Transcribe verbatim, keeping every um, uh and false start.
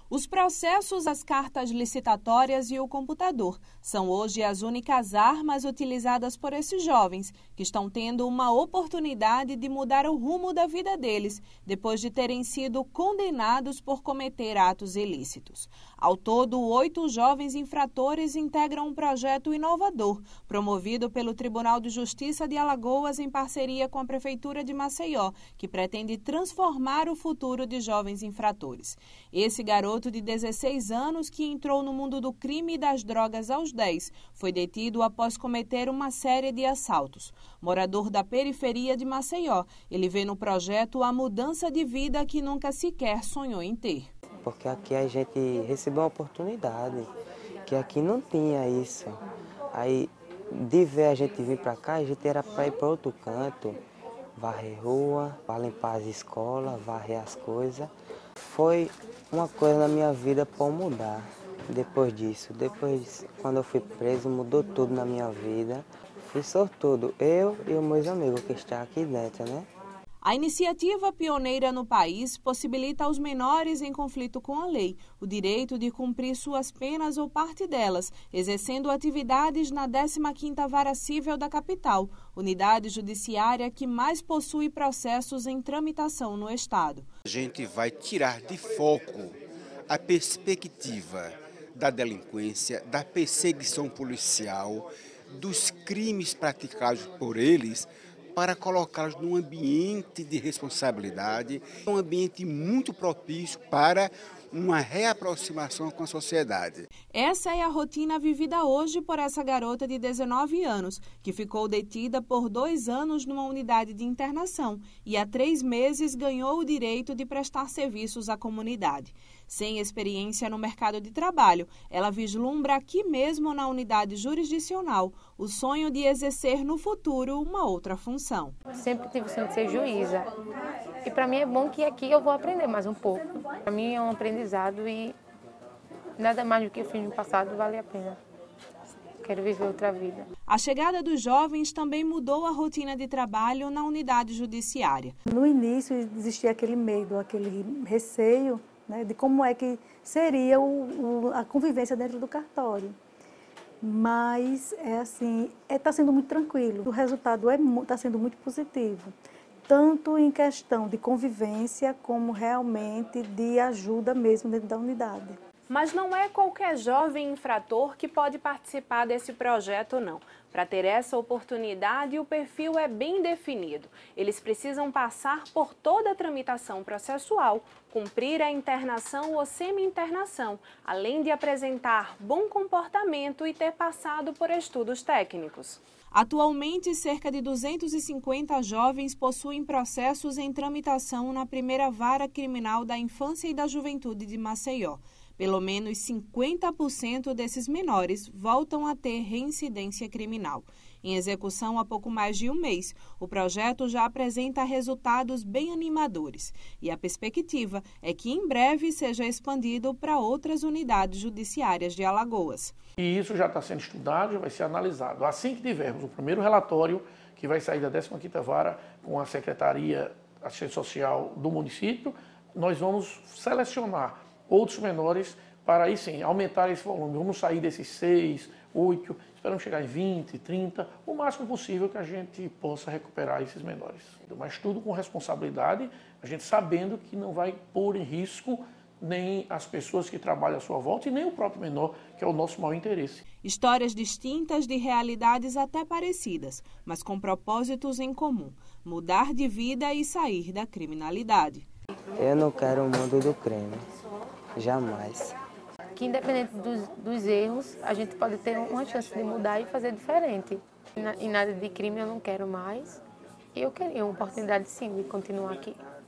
Os processos, as cartas licitatórias e o computador são hoje as únicas armas utilizadas por esses jovens, que estão tendo uma oportunidade de mudar o rumo da vida deles, depois de terem sido condenados por cometer atos ilícitos. Ao todo, oito jovens infratores integram um projeto inovador, promovido pelo Tribunal de Justiça de Alagoas em parceria com a Prefeitura de Maceió, que pretende transformar o futuro de jovens infratores. Esse garoto de dezesseis anos, que entrou no mundo do crime e das drogas aos dez, foi detido após cometer uma série de assaltos. Morador da periferia de Maceió, ele vê no projeto a mudança de vida que nunca sequer sonhou em ter. Porque aqui a gente recebeu uma oportunidade, que aqui não tinha isso. Aí, de ver a gente vir para cá, a gente era para ir para outro canto, varrer rua, para limpar as escolas, varrer as coisas. Foi uma coisa na minha vida para mudar depois disso. Depois, quando eu fui preso, mudou tudo na minha vida. Fui sortudo, eu e os meus amigos que estão aqui dentro, né? A iniciativa pioneira no país possibilita aos menores em conflito com a lei o direito de cumprir suas penas ou parte delas, exercendo atividades na décima quinta Vara Cível da capital, unidade judiciária que mais possui processos em tramitação no estado. A gente vai tirar de foco a perspectiva da delinquência, da perseguição policial, dos crimes praticados por eles, para colocá-los num ambiente de responsabilidade, um ambiente muito propício para uma reaproximação com a sociedade. Essa é a rotina vivida hoje por essa garota de dezenove anos, que ficou detida por dois anos numa unidade de internação e há três meses ganhou o direito de prestar serviços à comunidade. Sem experiência no mercado de trabalho, ela vislumbra aqui mesmo na unidade jurisdicional o sonho de exercer no futuro uma outra função. Sempre tive o sonho de ser juíza. E para mim é bom que aqui eu vou aprender mais um pouco. Para mim é um aprendizado e nada mais do que eu fiz no passado vale a pena. Quero viver outra vida. A chegada dos jovens também mudou a rotina de trabalho na unidade judiciária. No início existia aquele medo, aquele receio, né, de como é que seria o, o, a convivência dentro do cartório. Mas é assim, está sendo muito tranquilo. O resultado está é, sendo muito positivo, tanto em questão de convivência como realmente de ajuda mesmo dentro da unidade. Mas não é qualquer jovem infrator que pode participar desse projeto, não. Para ter essa oportunidade, o perfil é bem definido. Eles precisam passar por toda a tramitação processual, cumprir a internação ou semi-internação, além de apresentar bom comportamento e ter passado por estudos técnicos. Atualmente, cerca de duzentos e cinquenta jovens possuem processos em tramitação na primeira vara criminal da infância e da juventude de Maceió. Pelo menos cinquenta por cento desses menores voltam a ter reincidência criminal. Em execução há pouco mais de um mês, o projeto já apresenta resultados bem animadores. E a perspectiva é que em breve seja expandido para outras unidades judiciárias de Alagoas. E isso já está sendo estudado, já vai ser analisado. Assim que tivermos o primeiro relatório, que vai sair da décima quinta Vara com a Secretaria de Assistência Social do município, nós vamos selecionar outros menores para aí sim aumentar esse volume. Vamos sair desses seis, oito, esperamos chegar em vinte, trinta, o máximo possível que a gente possa recuperar esses menores. Mas tudo com responsabilidade, a gente sabendo que não vai pôr em risco nem as pessoas que trabalham à sua volta e nem o próprio menor, que é o nosso maior interesse. Histórias distintas de realidades até parecidas, mas com propósitos em comum: mudar de vida e sair da criminalidade. Eu não quero o mundo do crime. Jamais. Que independente dos, dos erros, a gente pode ter uma chance de mudar e fazer diferente. E nada de crime eu não quero mais. E eu queria uma oportunidade sim de continuar aqui.